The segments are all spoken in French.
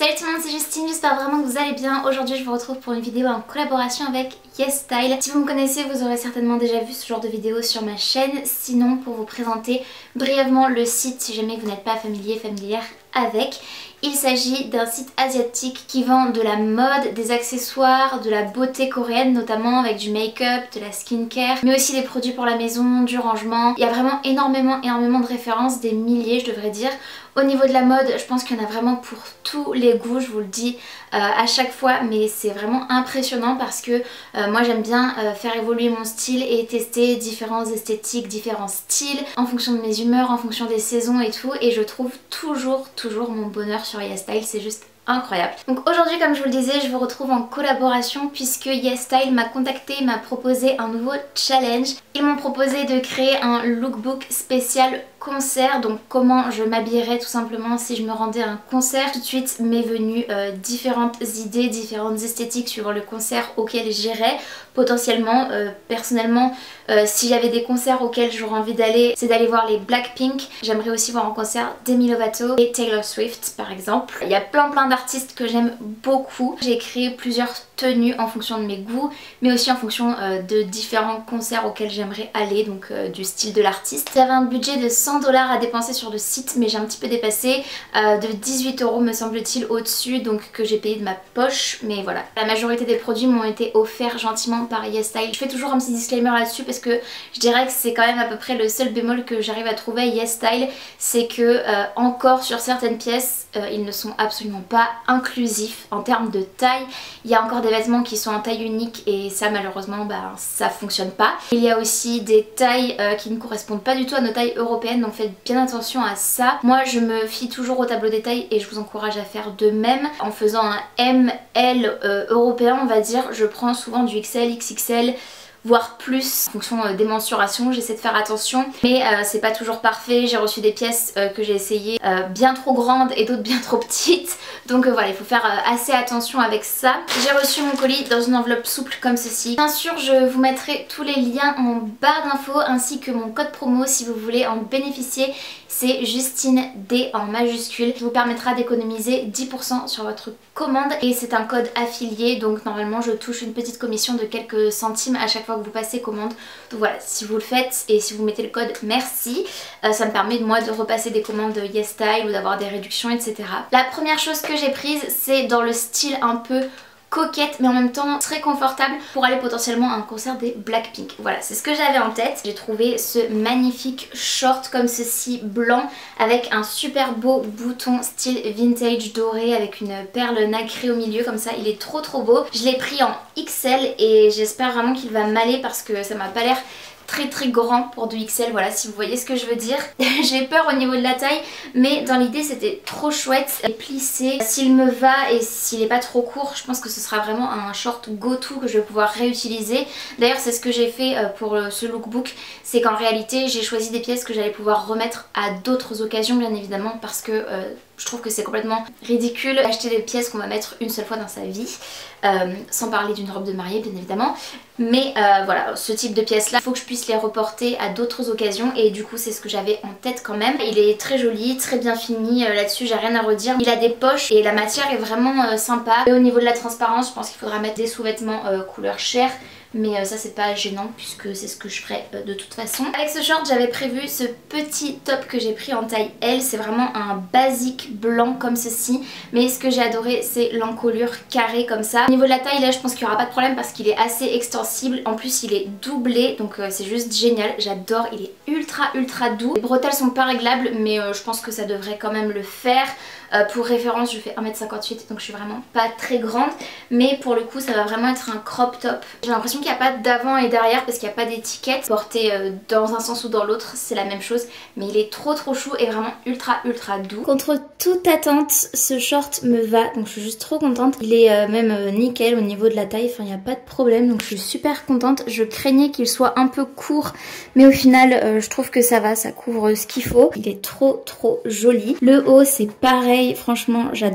Salut tout le monde, c'est Justine, j'espère vraiment que vous allez bien. Aujourd'hui je vous retrouve pour une vidéo en collaboration avec YesStyle. Si vous me connaissez, vous aurez certainement déjà vu ce genre de vidéo sur ma chaîne. Sinon, pour vous présenter brièvement le site, si jamais vous n'êtes pas familière avec, il s'agit d'un site asiatique qui vend de la mode, des accessoires, de la beauté coréenne notamment, avec du make-up, de la skincare, mais aussi des produits pour la maison, du rangement. Il y a vraiment énormément de références, des milliers je devrais dire. Au niveau de la mode, je pense qu'il y en a vraiment pour tous les goûts, je vous le dis à chaque fois, mais c'est vraiment impressionnant parce que moi j'aime bien faire évoluer mon style et tester différentes esthétiques, différents styles en fonction de mes humeurs, en fonction des saisons et tout, et je trouve toujours mon bonheur sur YesStyle, c'est juste incroyable. Donc aujourd'hui, comme je vous le disais, je vous retrouve en collaboration puisque YesStyle m'a contacté, m'a proposé un nouveau challenge. Ils m'ont proposé de créer un lookbook spécial concert, donc comment je m'habillerais tout simplement si je me rendais à un concert. Tout de suite m'est venue différentes idées, différentes esthétiques suivant le concert auquel j'irais. Potentiellement, personnellement, si j'avais des concerts auxquels j'aurais envie d'aller, c'est d'aller voir les Blackpink. J'aimerais aussi voir en concert Demi Lovato et Taylor Swift par exemple. Il y a plein d'artistes que j'aime beaucoup. J'ai créé plusieurs tenues en fonction de mes goûts, mais aussi en fonction de différents concerts auxquels j'aimerais aller, donc du style de l'artiste. J'avais un budget de 100 $ à dépenser sur le site, mais j'ai un petit peu dépassé, de 18 € me semble-t-il au-dessus, donc que j'ai payé de ma poche, mais voilà. La majorité des produits m'ont été offerts gentiment par YesStyle. Je fais toujours un petit disclaimer là-dessus parce que je dirais que c'est quand même à peu près le seul bémol que j'arrive à trouver à YesStyle, c'est que encore sur certaines pièces, ils ne sont absolument pas inclusifs en termes de taille. Il y a encore des vêtements qui sont en taille unique et ça malheureusement ça fonctionne pas. Il y a aussi des tailles qui ne correspondent pas du tout à nos tailles européennes, donc faites bien attention à ça. Moi je me fie toujours au tableau des tailles et je vous encourage à faire de même. En faisant un ML européen on va dire, je prends souvent du XL, XXL, voire plus en fonction des mensurations, j'essaie de faire attention, mais c'est pas toujours parfait. J'ai reçu des pièces que j'ai essayé bien trop grandes et d'autres bien trop petites, donc voilà, il faut faire assez attention avec ça. J'ai reçu mon colis dans une enveloppe souple comme ceci. Bien sûr je vous mettrai tous les liens en barre d'infos ainsi que mon code promo si vous voulez en bénéficier. C'est Justine D en majuscule qui vous permettra d'économiser 10% sur votre commande et c'est un code affilié, donc normalement je touche une petite commission de quelques centimes à chaque fois que vous passez commande. Donc voilà, si vous le faites et si vous mettez le code merci, ça me permet moi de repasser des commandes de YesStyle ou d'avoir des réductions, etc. La première chose que j'ai prise, c'est dans le style un peu coquette mais en même temps très confortable pour aller potentiellement à un concert des Blackpink. Voilà, c'est ce que j'avais en tête. J'ai trouvé ce magnifique short comme ceci blanc avec un super beau bouton style vintage doré avec une perle nacrée au milieu comme ça. Il est trop beau. Je l'ai pris en XL et j'espère vraiment qu'il va m'aller parce que ça m'a pas l'air très grand pour du XL, voilà, si vous voyez ce que je veux dire. J'ai peur au niveau de la taille, mais dans l'idée c'était trop chouette et plissé. S'il me va et s'il est pas trop court, je pense que ce sera vraiment un short go-to que je vais pouvoir réutiliser. D'ailleurs c'est ce que j'ai fait pour ce lookbook, c'est qu'en réalité j'ai choisi des pièces que j'allais pouvoir remettre à d'autres occasions bien évidemment, parce que je trouve que c'est complètement ridicule d'acheter des pièces qu'on va mettre une seule fois dans sa vie, sans parler d'une robe de mariée bien évidemment. Mais voilà, ce type de pièces là, il faut que je puisse les reporter à d'autres occasions et du coup c'est ce que j'avais en tête quand même. Il est très joli, très bien fini, là-dessus j'ai rien à redire. Il a des poches et la matière est vraiment sympa. Et au niveau de la transparence, je pense qu'il faudra mettre des sous-vêtements couleur chair. Mais ça c'est pas gênant puisque c'est ce que je ferai de toute façon. Avec ce short j'avais prévu ce petit top que j'ai pris en taille L. C'est vraiment un basique blanc comme ceci. Mais ce que j'ai adoré c'est l'encolure carrée comme ça. Au niveau de la taille là je pense qu'il n'y aura pas de problème parce qu'il est assez extensible. En plus il est doublé donc c'est juste génial. J'adore, il est ultra doux. Les bretelles sont pas réglables mais je pense que ça devrait quand même le faire. Pour référence je fais 1m58 donc je suis vraiment pas très grande, mais pour le coup ça va vraiment être un crop top. J'ai l'impression qu'il n'y a pas d'avant et derrière parce qu'il n'y a pas d'étiquette. Porté dans un sens ou dans l'autre c'est la même chose, mais il est trop chou et vraiment ultra doux. Contre toute attente ce short me va, donc je suis juste trop contente. Il est même nickel au niveau de la taille, enfin il n'y a pas de problème, donc je suis super contente. Je craignais qu'il soit un peu court mais au final je trouve que ça va, ça couvre ce qu'il faut. Il est trop joli. Le haut c'est pareil, franchement j'adore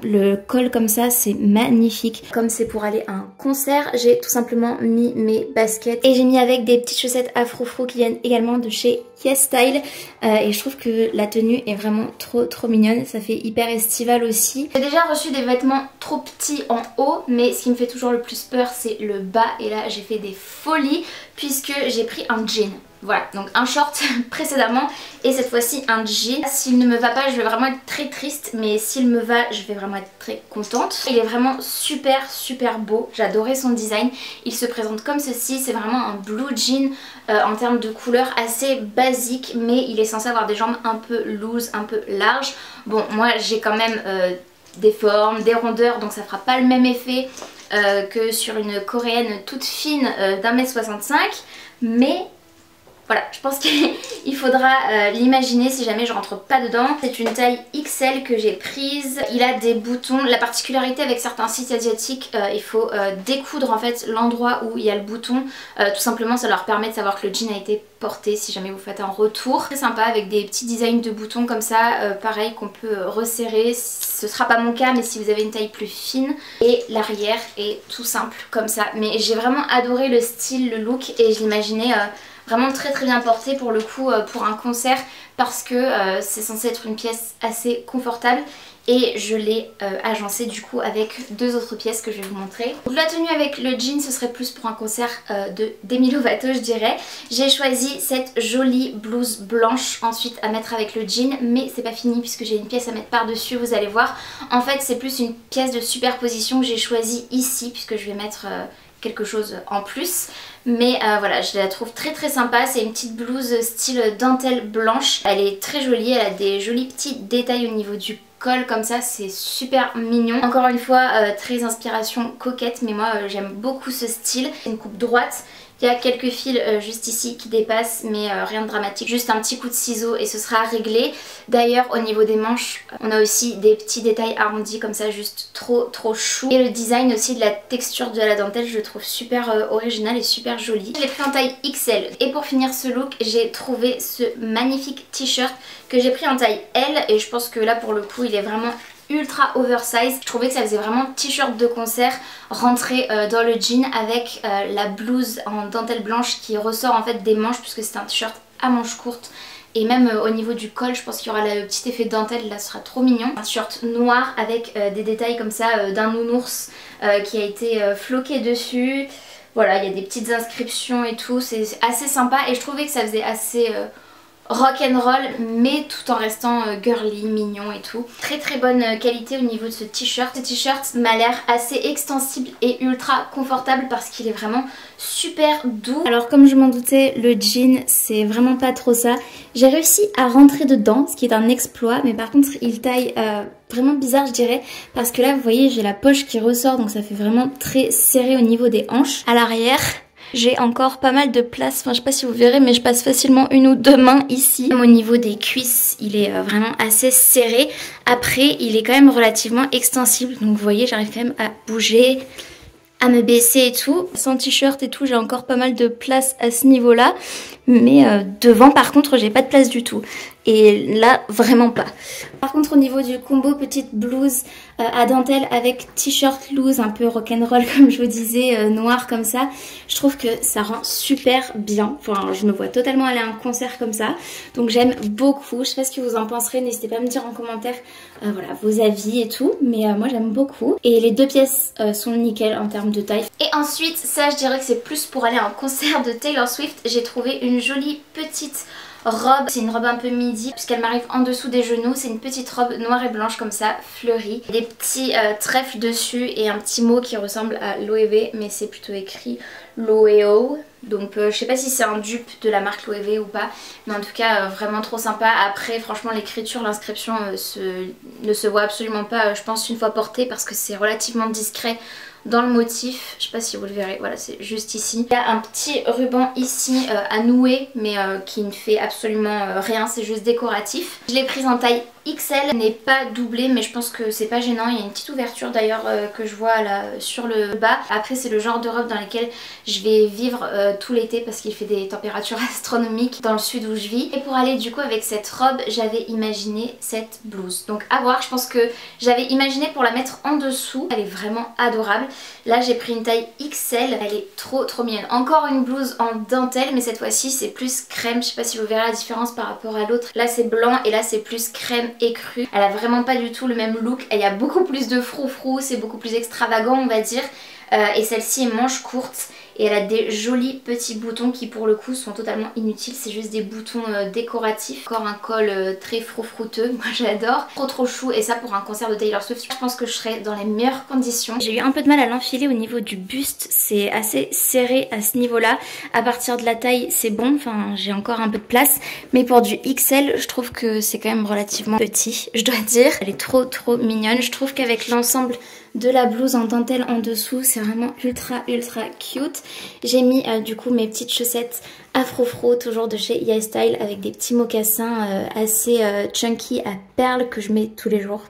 Le col comme ça, c'est magnifique. Comme c'est pour aller à un concert, j'ai tout simplement mis mes baskets et j'ai mis avec des petites chaussettes afro-fro qui viennent également de chez YesStyle. Et je trouve que la tenue est vraiment trop mignonne. Ça fait hyper estival aussi. J'ai déjà reçu des vêtements trop petits en haut, mais ce qui me fait toujours le plus peur, c'est le bas. Et là, j'ai fait des folies puisque j'ai pris un jean. Voilà, donc un short précédemment et cette fois-ci un jean. S'il ne me va pas, je vais vraiment être très triste, mais s'il me va, je vais vraiment être très contente. Il est vraiment super beau, j'adorais son design. Il se présente comme ceci, c'est vraiment un blue jean en termes de couleur assez basique, mais il est censé avoir des jambes un peu loose, un peu larges. Bon, moi j'ai quand même des formes, des rondeurs, donc ça fera pas le même effet que sur une coréenne toute fine d'1m65, mais voilà, je pense qu'il faudra l'imaginer si jamais je rentre pas dedans. C'est une taille XL que j'ai prise. Il a des boutons. La particularité avec certains sites asiatiques, il faut découdre en fait l'endroit où il y a le bouton. Tout simplement, ça leur permet de savoir que le jean a été porté si jamais vous faites un retour. Très sympa avec des petits designs de boutons comme ça, pareil qu'on peut resserrer. Ce sera pas mon cas, mais si vous avez une taille plus fine. Et l'arrière est tout simple comme ça. Mais j'ai vraiment adoré le style, le look et je l'imaginais vraiment très bien porté pour le coup pour un concert parce que c'est censé être une pièce assez confortable et je l'ai agencé du coup avec deux autres pièces que je vais vous montrer. Donc la tenue avec le jean ce serait plus pour un concert de Demi Lovato je dirais. J'ai choisi cette jolie blouse blanche ensuite à mettre avec le jean, mais c'est pas fini puisque j'ai une pièce à mettre par dessus, vous allez voir. En fait c'est plus une pièce de superposition que j'ai choisie ici puisque je vais mettre quelque chose en plus. Mais voilà, je la trouve très sympa. C'est une petite blouse style dentelle blanche. Elle est très jolie, elle a des jolis petits détails au niveau du col comme ça, c'est super mignon. Encore une fois, très inspiration coquette, mais moi j'aime beaucoup ce style. C'est une coupe droite. Il y a quelques fils juste ici qui dépassent, mais rien de dramatique. Juste un petit coup de ciseau et ce sera réglé. D'ailleurs, au niveau des manches, on a aussi des petits détails arrondis comme ça, juste trop chou. Et le design aussi de la texture de la dentelle, je le trouve super original et super joli. Je l'ai pris en taille XL. Et pour finir ce look, j'ai trouvé ce magnifique t-shirt que j'ai pris en taille L. Et je pense que là, pour le coup, il est vraiment ultra oversize. Je trouvais que ça faisait vraiment t-shirt de concert rentré dans le jean avec la blouse en dentelle blanche qui ressort en fait des manches puisque c'est un t-shirt à manches courtes. Et même au niveau du col, je pense qu'il y aura le petit effet dentelle, là ce sera trop mignon. Un t-shirt noir avec des détails comme ça d'un nounours qui a été floqué dessus. Voilà, il y a des petites inscriptions et tout, c'est assez sympa et je trouvais que ça faisait assez rock'n'roll mais tout en restant girly, mignon et tout. Très bonne qualité au niveau de ce t-shirt. Ce t-shirt m'a l'air assez extensible et ultra confortable parce qu'il est vraiment super doux. Alors comme je m'en doutais, le jean c'est vraiment pas trop ça. J'ai réussi à rentrer dedans, ce qui est un exploit, mais par contre il taille vraiment bizarre je dirais, parce que là vous voyez j'ai la poche qui ressort donc ça fait vraiment très serré au niveau des hanches. À l'arrière, j'ai encore pas mal de place, enfin je sais pas si vous verrez mais je passe facilement une ou deux mains ici. Même au niveau des cuisses il est vraiment assez serré. Après il est quand même relativement extensible donc vous voyez j'arrive quand même à bouger, à me baisser et tout. Sans t-shirt et tout j'ai encore pas mal de place à ce niveau là. Mais devant par contre j'ai pas de place du tout. Et là vraiment pas. Par contre au niveau du combo petite blouse à dentelle avec t-shirt loose un peu rock'n'roll comme je vous disais, noir comme ça, je trouve que ça rend super bien. Enfin je me vois totalement aller à un concert comme ça. Donc j'aime beaucoup, je sais pas ce que vous en penserez, n'hésitez pas à me dire en commentaire voilà, vos avis et tout. Mais moi j'aime beaucoup. Et les deux pièces sont nickel en termes de taille. Et ensuite ça je dirais que c'est plus pour aller à un concert de Taylor Swift. J'ai trouvé une jolie petite robe, c'est une robe un peu midi puisqu'elle m'arrive en dessous des genoux, c'est une petite robe noire et blanche comme ça, fleurie, des petits trèfles dessus et un petit mot qui ressemble à Loewe mais c'est plutôt écrit Loeo, donc je sais pas si c'est un dupe de la marque Loewe ou pas, mais en tout cas vraiment trop sympa. Après franchement l'écriture, l'inscription ne se voit absolument pas je pense une fois portée parce que c'est relativement discret dans le motif, je sais pas si vous le verrez, voilà c'est juste ici. Il y a un petit ruban ici à nouer mais qui ne fait absolument rien, c'est juste décoratif. Je l'ai prise en taille XL n'est pas doublé, mais je pense que c'est pas gênant. Il y a une petite ouverture d'ailleurs que je vois là sur le bas. Après c'est le genre de robe dans laquelle je vais vivre tout l'été parce qu'il fait des températures astronomiques dans le sud où je vis. Et pour aller du coup avec cette robe, j'avais imaginé cette blouse. Donc à voir, je pense que j'avais imaginé pour la mettre en dessous. Elle est vraiment adorable. Là j'ai pris une taille XL, elle est trop mignonne. Encore une blouse en dentelle, mais cette fois-ci c'est plus crème. Je sais pas si vous verrez la différence par rapport à l'autre. Là c'est blanc et là c'est plus crème écru. Elle a vraiment pas du tout le même look. Il y a beaucoup plus de froufrou, c'est beaucoup plus extravagant on va dire. Et celle-ci est manche courte et elle a des jolis petits boutons qui pour le coup sont totalement inutiles, c'est juste des boutons décoratifs. Encore un col très froufrouteux, moi j'adore. Trop chou, et ça pour un concert de Taylor Swift, je pense que je serai dans les meilleures conditions. J'ai eu un peu de mal à l'enfiler au niveau du buste, c'est assez serré à ce niveau-là. À partir de la taille c'est bon, enfin j'ai encore un peu de place, mais pour du XL je trouve que c'est quand même relativement petit, je dois dire. Elle est trop mignonne, je trouve qu'avec l'ensemble de la blouse en dentelle en dessous c'est vraiment ultra cute. J'ai mis du coup mes petites chaussettes Afro-Fro toujours de chez YesStyle avec des petits mocassins assez chunky à perles que je mets tous les jours,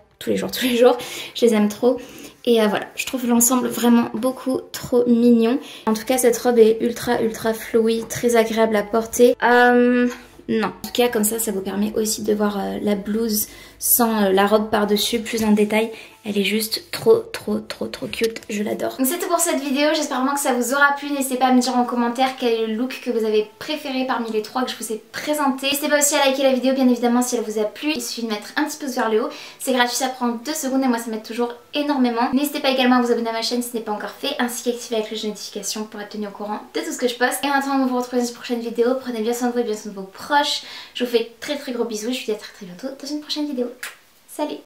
je les aime trop. Et voilà, je trouve l'ensemble vraiment beaucoup trop mignon. En tout cas cette robe est ultra flowy, très agréable à porter. Non, en tout cas comme ça vous permet aussi de voir la blouse sans la robe par dessus plus en détail. Elle est juste trop cute, je l'adore. Donc c'est tout pour cette vidéo, j'espère vraiment que ça vous aura plu. N'hésitez pas à me dire en commentaire quel est le look que vous avez préféré parmi les trois que je vous ai présentés. N'hésitez pas aussi à liker la vidéo bien évidemment si elle vous a plu. Il suffit de mettre un petit pouce vers le haut, c'est gratuit, ça prend 2 secondes et moi ça m'aide toujours énormément. N'hésitez pas également à vous abonner à ma chaîne si ce n'est pas encore fait, ainsi qu'à activer la cloche de notification pour être tenu au courant de tout ce que je poste. Et en attendant de vous retrouver dans une prochaine vidéo, prenez bien soin de vous et bien soin de vos proches. Je vous fais très gros bisous et je vous dis à très bientôt dans une prochaine vidéo. Salut!